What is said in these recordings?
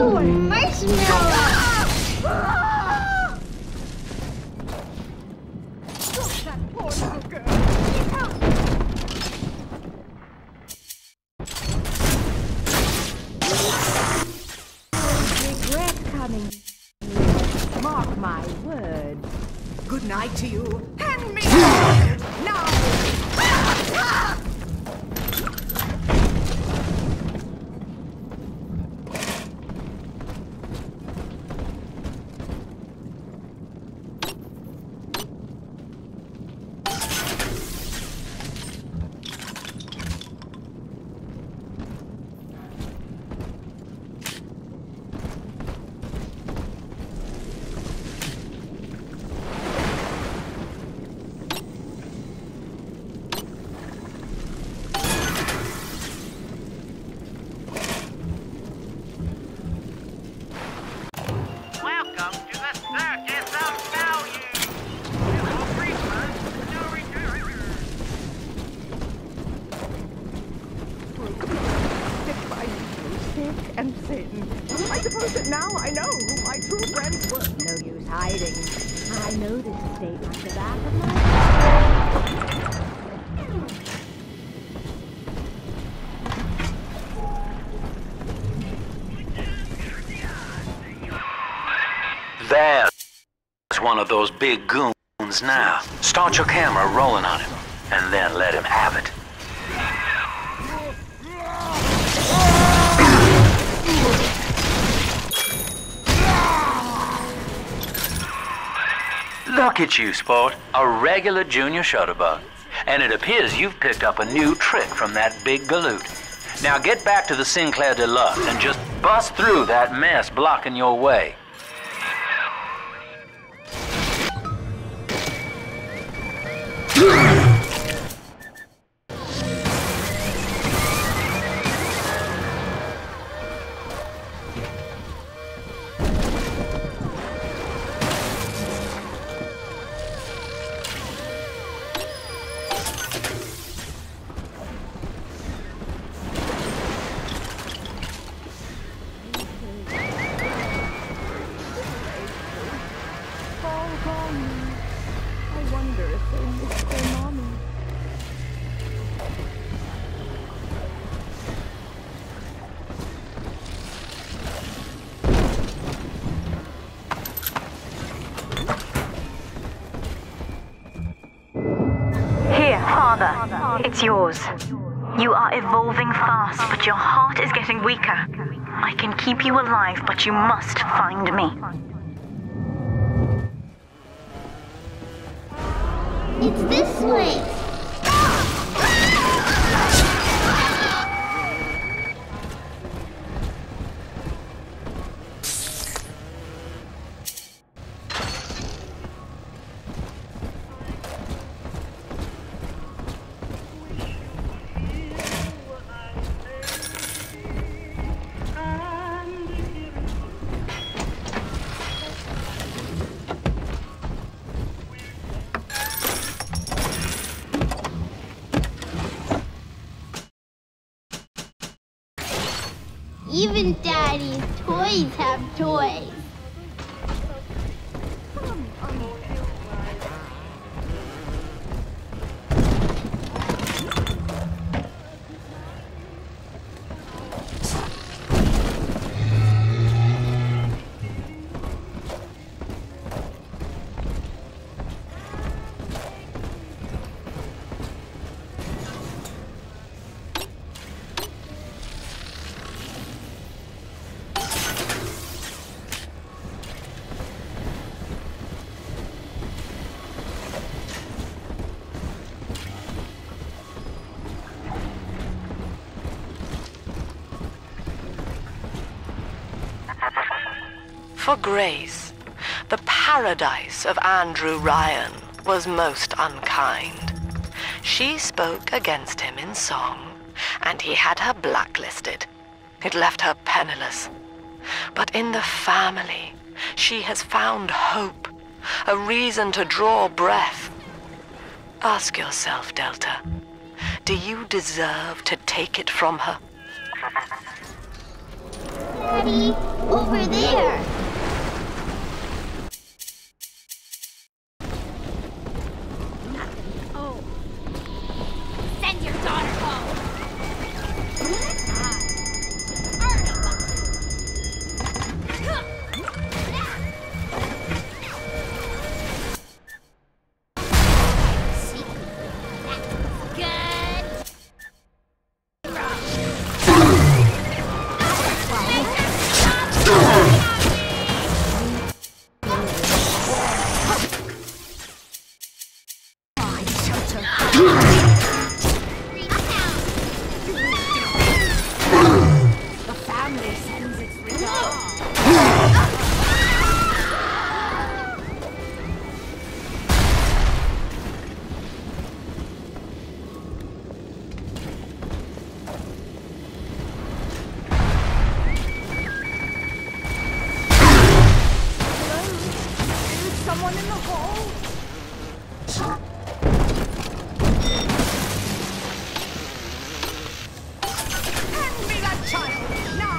Ooh, marshmallow! That poor little girl. Regret coming. Mark my words. Good night to you. Hand me the now! And Satan. I suppose that now I know who my true friends were. No use hiding. I know this state like the back of my There's one of those big goons now. Start your camera rolling on him, and then let him have it. Look at you, sport. A regular junior shutterbug. And it appears you've picked up a new trick from that big galoot. Now get back to the Sinclair Deluxe and just bust through that mess blocking your way. I wonder if they miss their mommy. Here, Father. It's yours. You are evolving fast, but your heart is getting weaker. I can keep you alive, but you must find me. It's this way. Even Daddy's toys have toys. For Grace, the paradise of Andrew Ryan was most unkind. She spoke against him in song, and he had her blacklisted. It left her penniless. But in the family, she has found hope, a reason to draw breath. Ask yourself, Delta, do you deserve to take it from her? Daddy, over there. Oh. Send your daughter home. Someone in the hole? Hand me that child, now!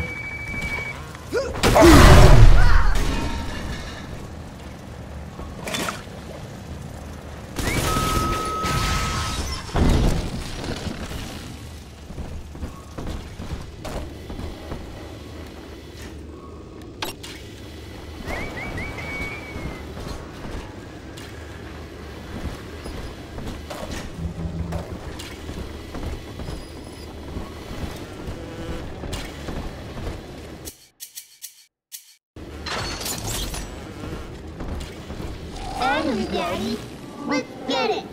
Daddy, let's get it.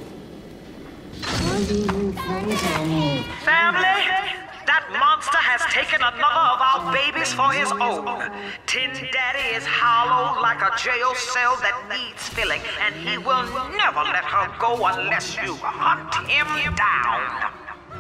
Family, that monster has taken another of our babies for his own. Tin Daddy is hollow like a jail cell that needs filling, and he will never let her go unless you hunt him down.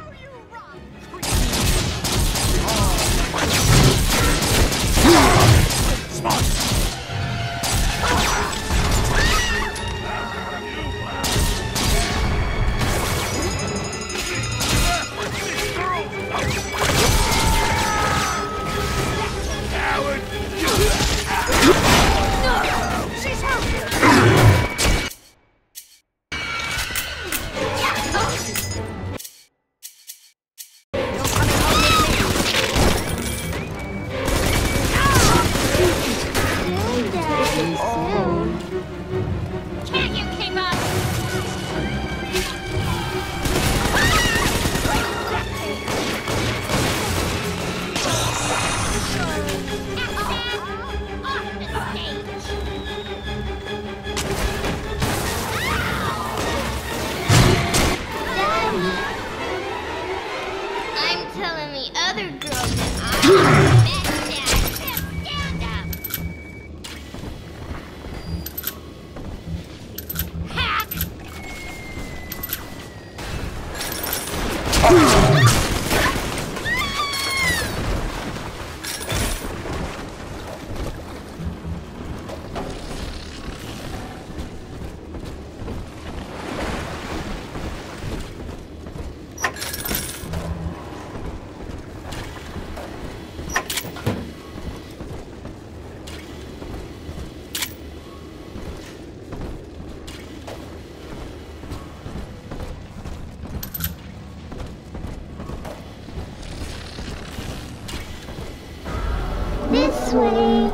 This way.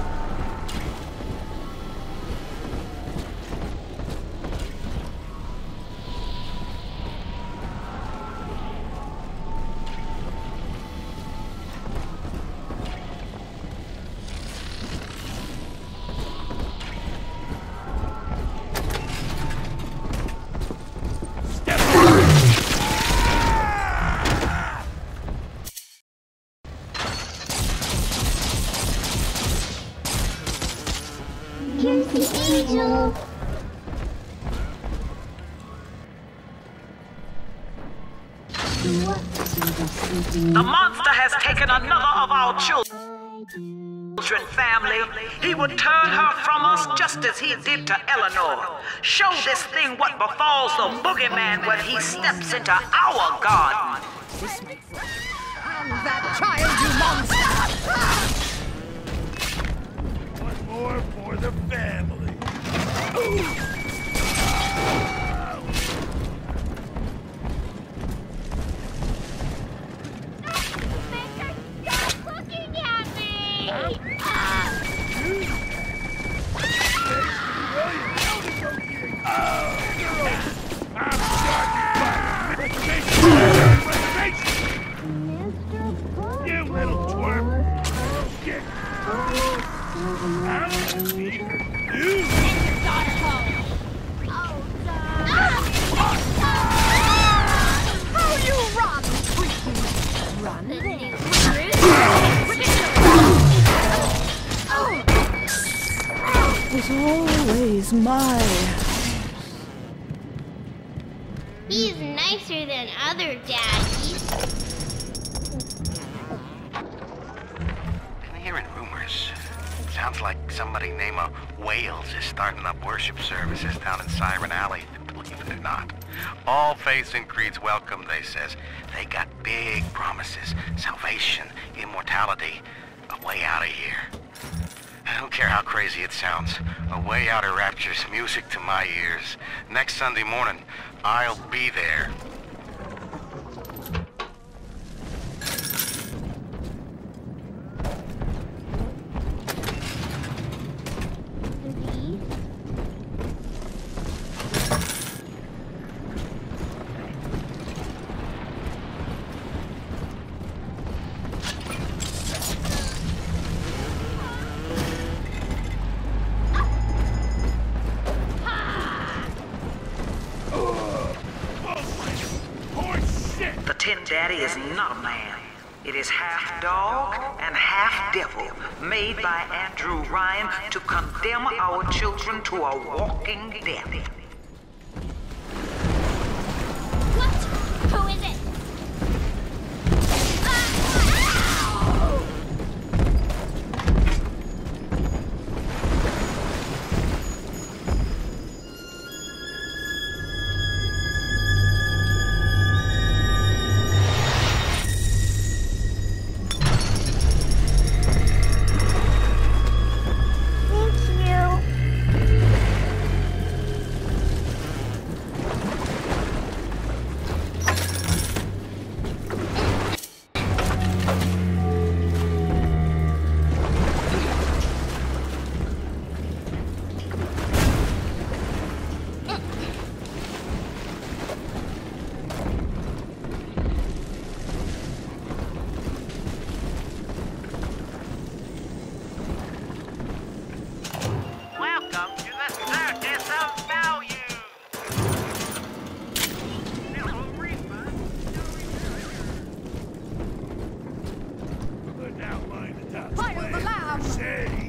Here's the angel. The monster has taken another of our children, family. He would turn her from us just as he did to Eleanor. Show this thing what befalls the boogeyman when he steps into our garden. And that child, you monster! the family. Stop looking at me! You little twerp! Shit! You! Send your daughter home! Oh, you run, freaking run! Was always my... He's nicer than other daddies. I'm hearing rumors. Sounds like somebody named Wales is starting up worship services down in Siren Alley. Believe it or not. All faiths and creeds welcome, they says. They got big promises. Salvation, immortality, a way out of here. I don't care how crazy it sounds. A way out of rapture's music to my ears. Next Sunday morning, I'll be there. The Tin Daddy is not a man. It is half dog and half devil, made by Andrew Ryan to condemn our children to a walking death. What? Who is it? Welcome to the Circus of Value! Fire the lamb! Say!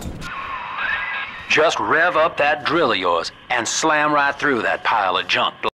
Just rev up that drill of yours and slam right through that pile of junk.